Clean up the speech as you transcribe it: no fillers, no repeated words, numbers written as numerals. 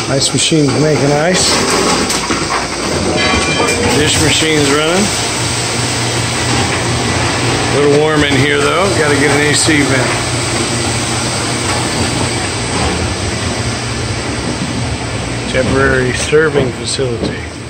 Ice machine's making ice. Dish machine's running. A little warm in here though. Got to get an AC vent. Temporary serving facility.